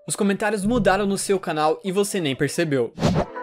Os comentários mudaram no seu canal e você nem percebeu.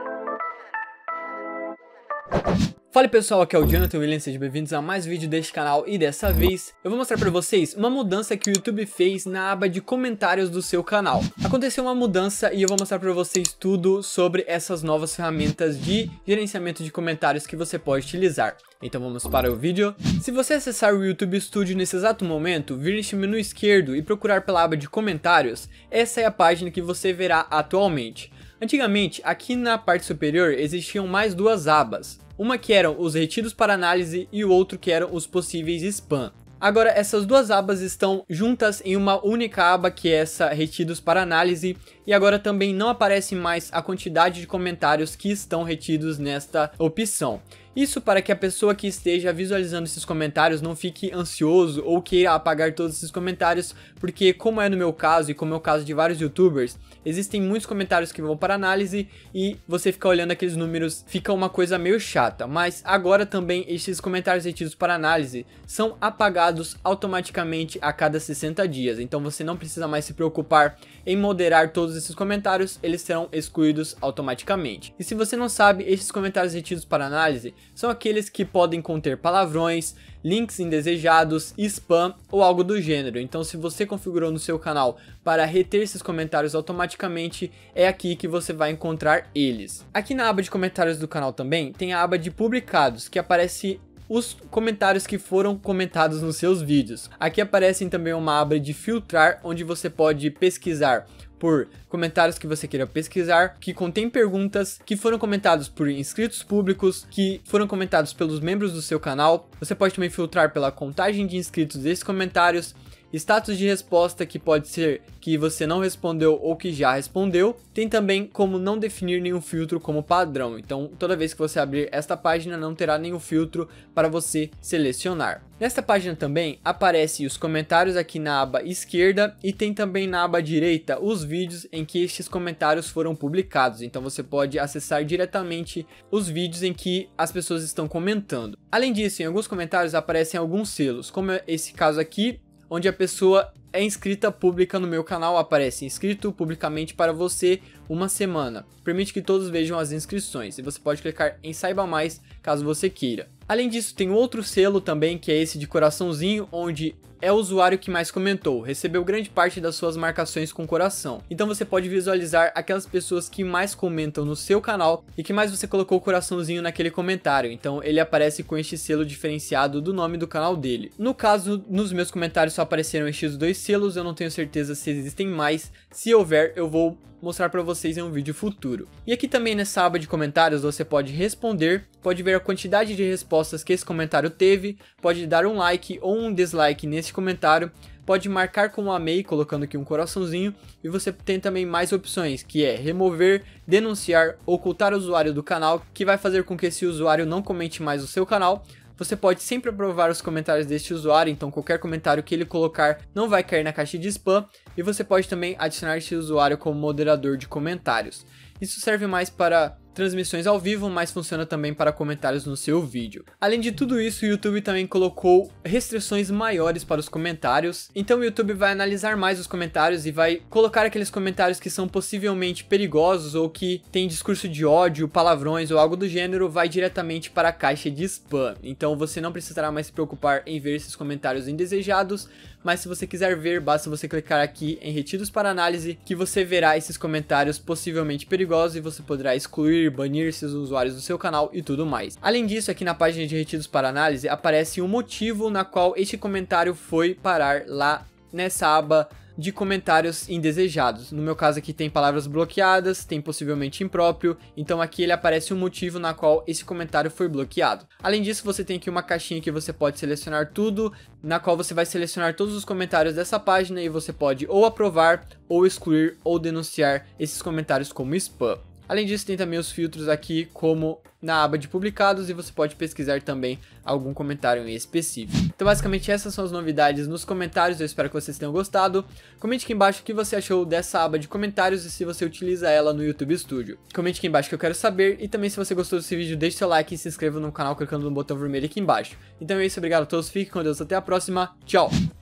Fala pessoal, aqui é o Jonathan Williams, sejam bem-vindos a mais um vídeo deste canal e dessa vez eu vou mostrar pra vocês uma mudança que o YouTube fez na aba de comentários do seu canal. Aconteceu uma mudança e eu vou mostrar pra vocês tudo sobre essas novas ferramentas de gerenciamento de comentários que você pode utilizar. Então vamos para o vídeo. Se você acessar o YouTube Studio nesse exato momento, vir neste menu esquerdo e procurar pela aba de comentários, essa é a página que você verá atualmente. Antigamente, aqui na parte superior existiam mais duas abas. Uma que eram os retidos para análise e o outro que eram os possíveis spam. Agora essas duas abas estão juntas em uma única aba que é essa retidos para análise, e agora também não aparece mais a quantidade de comentários que estão retidos nesta opção. Isso para que a pessoa que esteja visualizando esses comentários não fique ansioso ou queira apagar todos esses comentários, porque como é no meu caso e como é o caso de vários youtubers, existem muitos comentários que vão para análise e você ficar olhando aqueles números fica uma coisa meio chata. Mas agora também esses comentários retidos para análise são apagados automaticamente a cada 60 dias, então você não precisa mais se preocupar em moderar todos esses comentários, eles serão excluídos automaticamente. E se você não sabe, esses comentários retidos para análise são aqueles que podem conter palavrões, links indesejados, spam ou algo do gênero. Então se você configurou no seu canal para reter esses comentários automaticamente, é aqui que você vai encontrar eles. Aqui na aba de comentários do canal também tem a aba de publicados, que aparece os comentários que foram comentados nos seus vídeos. Aqui aparecem também uma aba de filtrar, onde você pode pesquisar por comentários que você queira pesquisar, que contém perguntas que foram comentados por inscritos públicos, que foram comentados pelos membros do seu canal. Você pode também filtrar pela contagem de inscritos desses comentários, status de resposta, que pode ser que você não respondeu ou que já respondeu. Tem também como não definir nenhum filtro como padrão, então toda vez que você abrir esta página não terá nenhum filtro para você selecionar. Nesta página também aparece os comentários aqui na aba esquerda e tem também na aba direita os vídeos em que estes comentários foram publicados, então você pode acessar diretamente os vídeos em que as pessoas estão comentando. Além disso, em alguns comentários aparecem alguns selos, como esse caso aqui, onde a pessoa é inscrita pública no meu canal, aparece inscrito publicamente para você uma semana. Permite que todos vejam as inscrições e você pode clicar em saiba mais caso você queira. Além disso, tem outro selo também, que é esse de coraçãozinho, onde é o usuário que mais comentou, recebeu grande parte das suas marcações com coração. Então você pode visualizar aquelas pessoas que mais comentam no seu canal e que mais você colocou o coraçãozinho naquele comentário. Então ele aparece com este selo diferenciado do nome do canal dele. No caso, nos meus comentários só apareceram estes dois selos, eu não tenho certeza se existem mais. Se houver, eu vou mostrar para vocês em um vídeo futuro. E aqui também nessa aba de comentários você pode responder, pode ver a quantidade de respostas que esse comentário teve, pode dar um like ou um dislike nesse comentário, pode marcar como amei colocando aqui um coraçãozinho, e você tem também mais opções, que é remover, denunciar, ocultar o usuário do canal, que vai fazer com que esse usuário não comente mais no seu canal. Você pode sempre aprovar os comentários deste usuário, então qualquer comentário que ele colocar não vai cair na caixa de spam. E você pode também adicionar esse usuário como moderador de comentários. Isso serve mais para transmissões ao vivo, mas funciona também para comentários no seu vídeo. Além de tudo isso, o YouTube também colocou restrições maiores para os comentários. Então o YouTube vai analisar mais os comentários e vai colocar aqueles comentários que são possivelmente perigosos ou que tem discurso de ódio, palavrões ou algo do gênero, vai diretamente para a caixa de spam. Então você não precisará mais se preocupar em ver esses comentários indesejados, mas se você quiser ver, basta você clicar aqui em retidos para análise, que você verá esses comentários possivelmente perigosos e você poderá excluir, banir esses usuários do seu canal e tudo mais. Além disso, aqui na página de retidos para análise aparece um motivo na qual este comentário foi parar lá nessa aba de comentários indesejados. No meu caso aqui tem palavras bloqueadas, tem possivelmente impróprio, então aqui ele aparece um motivo na qual esse comentário foi bloqueado. Além disso, você tem aqui uma caixinha que você pode selecionar tudo, na qual você vai selecionar todos os comentários dessa página e você pode ou aprovar, ou excluir, ou denunciar esses comentários como spam. Além disso, tem também os filtros aqui, como na aba de publicados, e você pode pesquisar também algum comentário em específico. Então basicamente essas são as novidades nos comentários, eu espero que vocês tenham gostado. Comente aqui embaixo o que você achou dessa aba de comentários e se você utiliza ela no YouTube Studio. Comente aqui embaixo que eu quero saber, e também se você gostou desse vídeo, deixe seu like e se inscreva no canal clicando no botão vermelho aqui embaixo. Então é isso, obrigado a todos, fiquem com Deus, até a próxima, tchau!